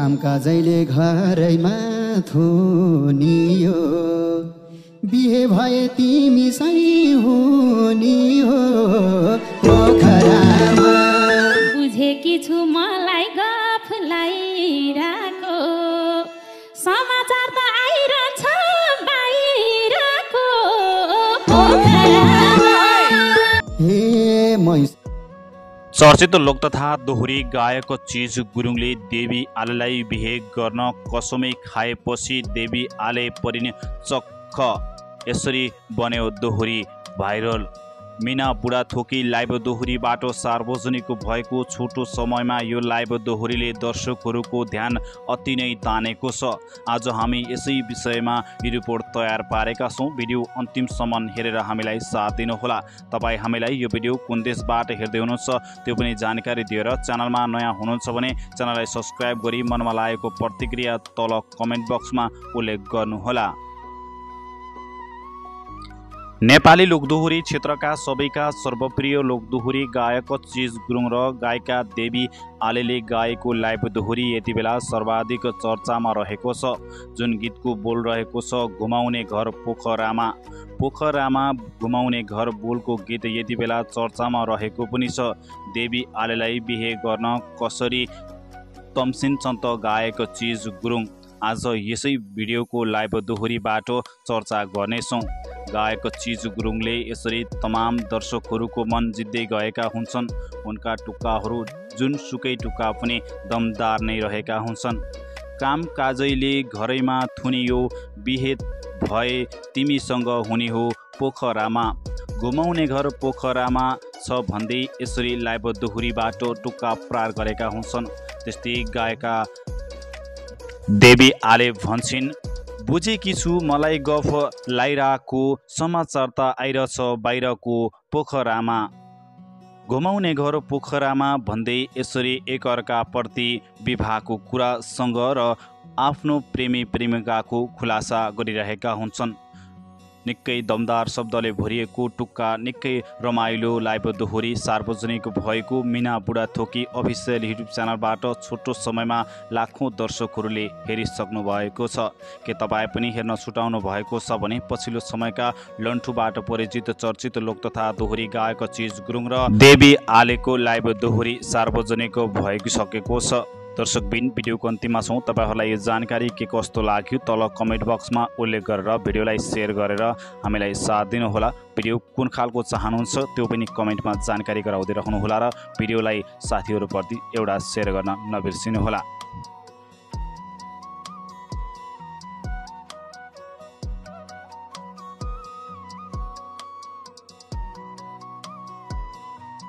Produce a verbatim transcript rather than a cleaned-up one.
काम काजैले घरैमा थुनियो बिहे भए तिमी सही हुनी हो पोखरामा बुझेकी छु मलाई गफलाई राको समाचार त आइरहन्छ बाहिरको पोखरामा हे मै चर्चित लोक तथा दोहोरी गायक चिज गुरुङले देवी आलेलाई बिहे गर्न कसमै खाएपछि देवी आले परिने चक्क यसरी बन्यो दोहोरी भाइरल। मिना बुढाथोकी लाइभ दोहोरी बाटो सार्वजनिक भएको छोटो समयमा यो लाइभ दोहोरीले दर्शकहरूको ध्यान अति नै तानेको छ। आज हामी यसै विषयमा रिपोर्ट तयार पारेका छौँ। भिडियो अन्तिमसम्म हेरेर हामीलाई साथ दिनुहोला। तपाईँ हामीलाई यो भिडियो कुन देशबाट हेर्दै हुनुहुन्छ त्यो पनि जानकारी दिएर च्यानलमा नयाँ हुनुहुन्छ भने च्यानललाई सब्स्क्राइब गरी मनमा लागेको प्रतिक्रिया तल कमेन्ट बक्समा उल्लेख गर्नुहोला। नेपाली लोकदोहोरी क्षेत्रका सबैका सर्वप्रिय लोकदोहोरी गायक चिज गुरुङ र गायिका देवी आलेले गाएको लाइभ दोहोरी यति बेला सर्वाधिक चर्चामा रहेको छ। जुन गीतको बोल रहेको छ घुमाउने घर पोखरामा। पोखरामा घुमाउने घर बोलको गीत यति बेला चर्चामा रहेको पनि छ। देवी आलेलाई बिहे गर्न कसरी तम्सिन्छन् त गायक चिज गुरुङ। आज यसै भिडियोको लाइभ दोहोरीबाट चर्चा गर्नेछौँ। गायक चिज गुरुङले यसरी तमाम दर्शकहरूको मन जित्दै गएका हुन्छन्। उनका टुक्काहरू जुनसुकै टुक्का पनि दमदार नै रहेका हुन्छन्। काम काजैले घरैमा थुनियो बिहे भए तिमीसँग हुने हो पोखरामा। घुमाउने घर पोखरामा छ भन्दै यसरी लाइभ दोहोरीबाट टुक्का प्रहार गरेका हुन्छन्। त्यस्तै गायिका देवी आले भन्छन् बुझेकी छु मलाई गफ लाइराको समाचार त आइरहेछ बाहिरको पोखरामा। घुमाउने घर पोखरामा भन्दै यसरी एकअर्काप्रति विवाहको कुरासँग र आफ्नो प्रेमी प्रेमिकाको खुलासा गरिरहेका हुन्छन्। निकै दमदार शब्दले भरिएको टुक्का निकै रमाइलो लाइभ दोहोरी सार्वजनिक भएको मिना बुढाथोकी अफिसियल युट्युब च्यानलबाट छोटो समयमा लाखौँ दर्शकहरूले हेरिसक्नु भएको छ। के तपाईँ पनि हेर्न छुटाउनु भएको छ भने पछिल्लो समयका लन्ठुबाट परिचित चर्चित लोक तथा दोहोरी गायक चिज गुरुङ र देवी आलेको लाइभ दोहोरी सार्वजनिक भइसकेको छ। दर्शकबिन भिडियोको अन्तिममा छौँ। तपाईँहरूलाई यो जानकारी के कस्तो लाग्यो तल कमेन्ट बक्समा उल्लेख गरेर भिडियोलाई सेयर गरेर हामीलाई साथ दिनुहोला। भिडियो कुन खालको चाहनुहुन्छ त्यो पनि कमेन्टमा जानकारी गराउँदै रहनुहोला र भिडियोलाई साथीहरूप्रति एउटा सेयर गर्न नबिर्सिनुहोला।